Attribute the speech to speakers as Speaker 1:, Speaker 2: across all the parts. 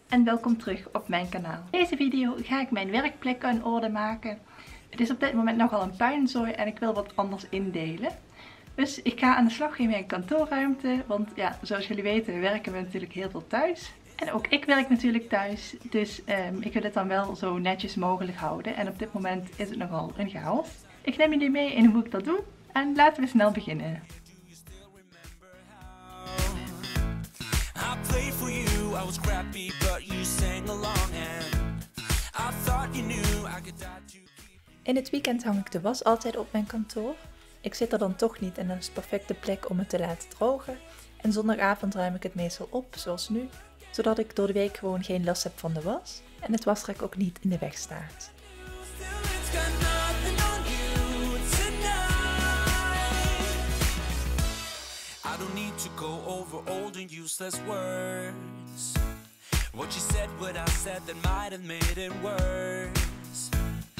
Speaker 1: en welkom terug op mijn kanaal. In deze video ga ik mijn werkplek in orde maken. Het is op dit moment nogal een puinzooi en ik wil wat anders indelen. Dus ik ga aan de slag in mijn kantoorruimte, want ja, zoals jullie weten werken we natuurlijk heel veel thuis. En ook ik werk natuurlijk thuis, dus ik wil het dan wel zo netjes mogelijk houden. En op dit moment is het nogal een chaos. Ik neem jullie mee in hoe ik dat doe en laten we snel beginnen. In het weekend hang ik de was altijd op mijn kantoor. Ik zit er dan toch niet en dat is de perfecte plek om het te laten drogen. En zondagavond ruim ik het meestal op, zoals nu, zodat ik door de week gewoon geen last heb van de was en het wasrek ook niet in de weg staat. I don't need to go over old and useless words. What you said, what I said, that might have made it worse.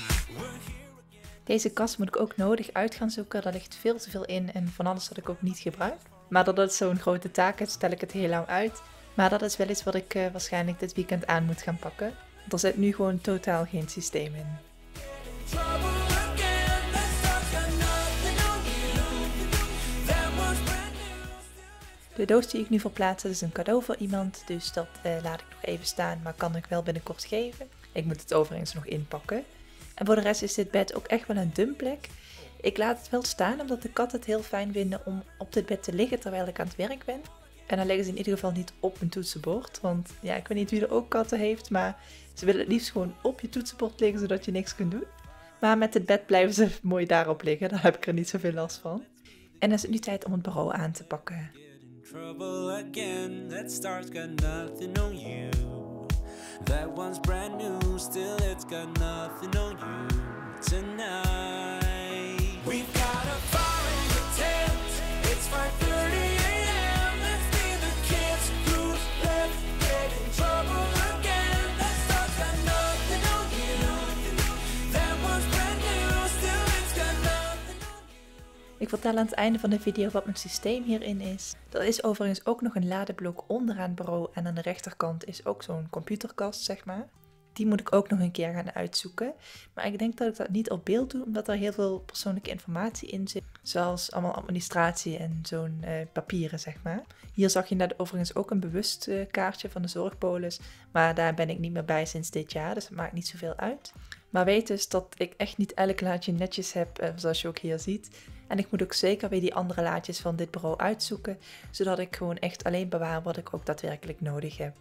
Speaker 1: Deze kast moet ik ook nodig uit gaan zoeken. Daar ligt veel te veel in en van alles dat ik ook niet gebruik. Maar dat het zo'n grote taak is, stel ik het heel lang uit. Maar dat is wel iets wat ik waarschijnlijk dit weekend aan moet gaan pakken. Want er zit nu gewoon totaal geen systeem in. De doos die ik nu verplaats, is een cadeau voor iemand, dus dat laat ik nog even staan, maar kan ik wel binnenkort geven. Ik moet het overigens nog inpakken. En voor de rest is dit bed ook echt wel een dumplek. Ik laat het wel staan omdat de katten het heel fijn vinden om op dit bed te liggen terwijl ik aan het werk ben. En dan liggen ze in ieder geval niet op een toetsenbord, want ja, ik weet niet wie er ook katten heeft, maar ze willen het liefst gewoon op je toetsenbord liggen zodat je niks kunt doen. Maar met dit bed blijven ze mooi daarop liggen, daar heb ik er niet zoveel last van. En dan is het nu tijd om het bureau aan te pakken. Trouble again, that star's got nothing on you. That one's brand new, still it's got nothing on you tonight. We've got a fire in the tent, it's 5:30 a.m. Let's be the kids who's left, get in trouble again. That star's got nothing on you. That one's brand new, still it's got nothing on you. Ik vertel aan het einde van de video wat mijn systeem hierin is. Er is overigens ook nog een ladeblok onderaan het bureau en aan de rechterkant is ook zo'n computerkast, zeg maar. Die moet ik ook nog een keer gaan uitzoeken. Maar ik denk dat ik dat niet op beeld doe, omdat er heel veel persoonlijke informatie in zit. Zoals allemaal administratie en zo'n papieren, zeg maar. Hier zag je net overigens ook een bewust kaartje van de zorgpolis. Maar daar ben ik niet meer bij sinds dit jaar, dus dat maakt niet zoveel uit. Maar weet dus dat ik echt niet elk laadje netjes heb, zoals je ook hier ziet. En ik moet ook zeker weer die andere laadjes van dit bureau uitzoeken, zodat ik gewoon echt alleen bewaar wat ik ook daadwerkelijk nodig heb.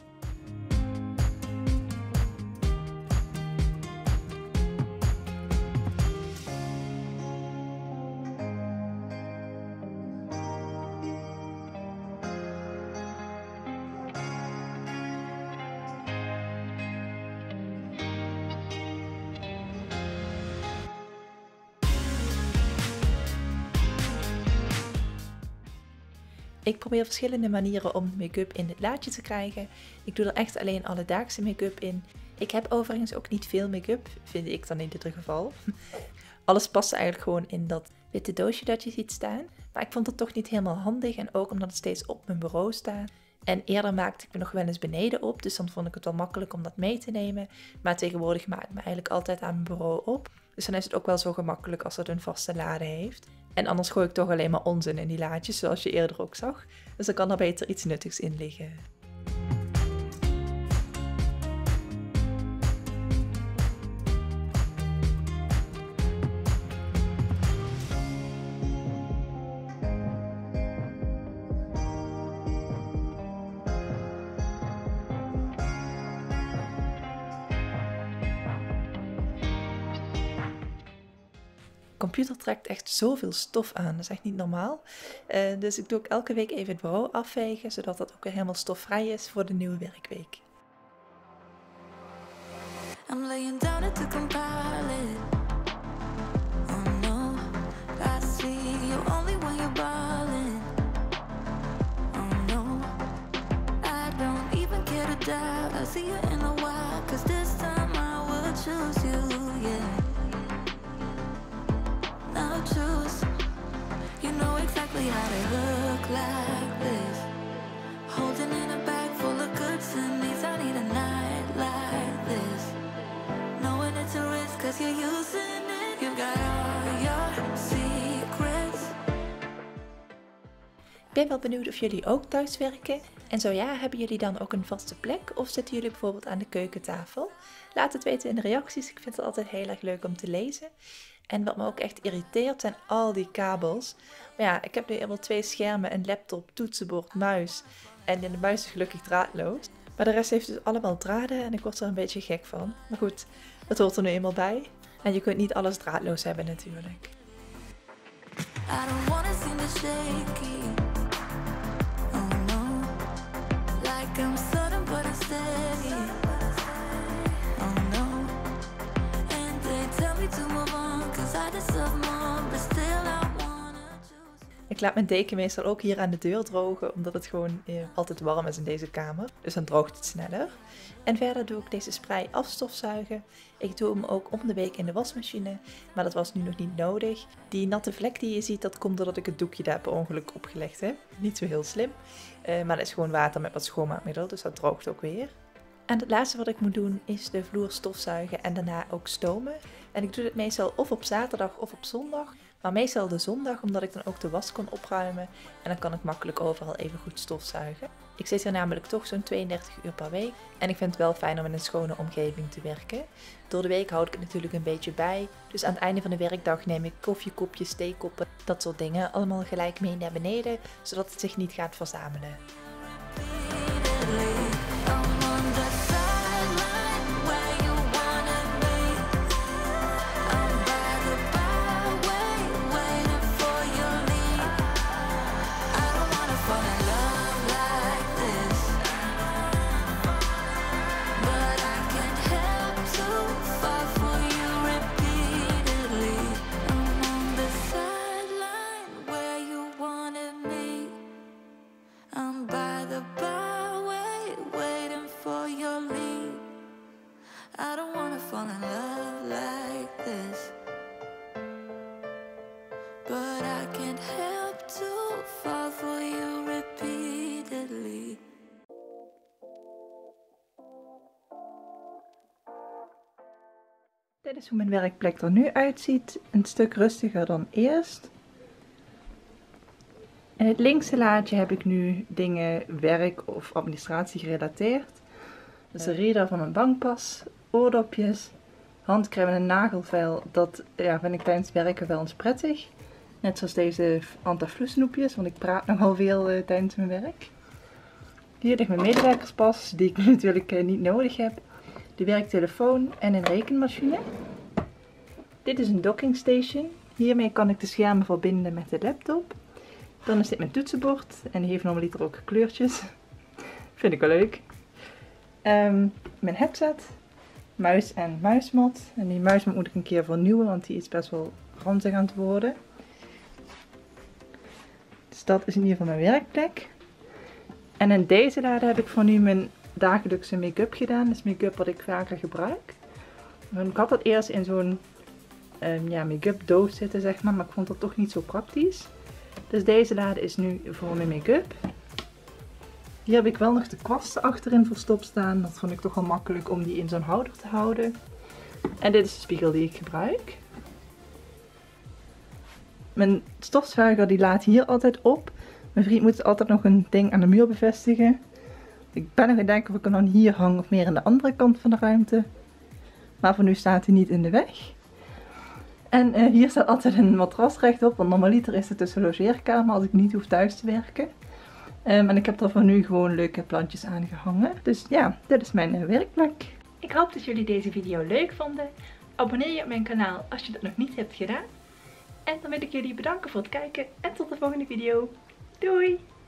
Speaker 1: Ik probeer verschillende manieren om make-up in dit laadje te krijgen. Ik doe er echt alleen alledaagse make-up in. Ik heb overigens ook niet veel make-up, vind ik dan in dit geval. Alles past eigenlijk gewoon in dat witte doosje dat je ziet staan. Maar ik vond het toch niet helemaal handig en ook omdat het steeds op mijn bureau staat. En eerder maakte ik me nog wel eens beneden op, dus dan vond ik het wel makkelijk om dat mee te nemen. Maar tegenwoordig maak ik me eigenlijk altijd aan mijn bureau op. Dus dan is het ook wel zo gemakkelijk als het een vaste lade heeft. En anders gooi ik toch alleen maar onzin in die laadjes, zoals je eerder ook zag. Dus dan kan er beter iets nuttigs in liggen. De computer trekt echt zoveel stof aan, dat is echt niet normaal. Dus ik doe ook elke week even het bureau afvegen, zodat dat ook weer helemaal stofvrij is voor de nieuwe werkweek. I'm laying down it to compile it. Oh no, I see you only when you're balling. Oh no, I don't even care to doubt. I see you in a while, 'cause this time I will choose you, yeah. Now choose, you know exactly how to look like this. Holding in a bag full of goods and needs, I need a
Speaker 2: ben wel benieuwd of jullie ook thuis werken. En zo ja, hebben jullie dan ook een vaste plek of zitten jullie bijvoorbeeld aan de keukentafel? Laat het weten in de reacties, ik vind het altijd heel erg leuk om te lezen. En wat me ook echt irriteert zijn al die kabels. Maar ja, ik heb nu eenmaal 2 schermen, een laptop, toetsenbord, muis. En de muis is gelukkig draadloos. Maar de rest heeft dus allemaal draden en ik word er een beetje gek van. Maar goed, dat hoort er nu eenmaal bij. En je kunt niet alles draadloos hebben natuurlijk.
Speaker 1: I don't wanna seem to shaky. Oh no, like I'm sudden but I'm steady. Oh no, and they tell me to move on, 'cause I deserve more, but still I wanna choose.
Speaker 2: Ik laat mijn deken meestal ook hier aan de deur drogen, omdat het gewoon altijd warm is in deze kamer. Dus dan droogt het sneller. En verder doe ik deze spray afstofzuigen. Ik doe hem ook om de week in de wasmachine, maar dat was nu nog niet nodig. Die natte vlek die je ziet, dat komt doordat ik het doekje daar per ongeluk opgelegd heb. Niet zo heel slim, maar dat is gewoon water met wat schoonmaakmiddel, dus dat droogt ook weer. En het laatste wat ik moet doen is de vloer stofzuigen en daarna ook stomen. En ik doe dit meestal of op zaterdag of op zondag. Maar meestal de zondag, omdat ik dan ook de was kan opruimen. En dan kan ik makkelijk overal even goed stofzuigen. Ik zit hier namelijk toch zo'n 32 uur per week. En ik vind het wel fijn om in een schone omgeving te werken. Door de week houd ik het natuurlijk een beetje bij. Dus aan het einde van de werkdag neem ik koffiekopjes, theekoppen, dat soort dingen. Allemaal gelijk mee naar beneden, zodat het zich niet gaat verzamelen. Dit is hoe mijn werkplek er nu uitziet. Een stuk rustiger dan eerst. In het linkse laadje heb ik nu dingen werk of administratie gerelateerd. Dus de reader van een bankpas, oordopjes, handcrème en een nagelvel. Dat vind ik tijdens het werken wel eens prettig. Net zoals deze antifloesnoepjes, want ik praat nogal veel tijdens mijn werk. Hier ligt mijn medewerkerspas, die ik natuurlijk niet nodig heb. De werktelefoon en een rekenmachine. Dit is een docking station. Hiermee kan ik de schermen verbinden met de laptop. Dan is dit mijn toetsenbord en die heeft normaliter ook kleurtjes. Vind ik wel leuk. Mijn headset, muis en muismat. En die muismat moet ik een keer vernieuwen, want die is best wel ranzig aan het worden. Dus dat is in ieder geval mijn werkplek. En in deze lade heb ik voor nu mijn dagelijkse make-up gedaan. Dat is make-up wat ik vaker gebruik. Ik had dat eerst in zo'n make-up doos zitten, zeg maar ik vond dat toch niet zo praktisch. Dus deze lade is nu voor mijn make-up. Hier heb ik wel nog de kwasten achterin verstopt staan. Dat vond ik toch wel makkelijk om die in zo'n houder te houden. En dit is de spiegel die ik gebruik. Mijn stofzuiger die laat hier altijd op. Mijn vriend moet altijd nog een ding aan de muur bevestigen. Ik ben nog aan het denken of ik hem dan hier hang of meer aan de andere kant van de ruimte. Maar voor nu staat hij niet in de weg. En hier staat altijd een matras rechtop, want normaliter is het dus een logeerkamer als ik niet hoef thuis te werken. En ik heb er voor nu gewoon leuke plantjes aan gehangen. Dus ja, dit is mijn werkplek. Ik hoop dat jullie deze video leuk vonden. Abonneer je op mijn kanaal als je dat nog niet hebt gedaan. En dan wil ik jullie bedanken voor het kijken en tot de volgende video. Doei!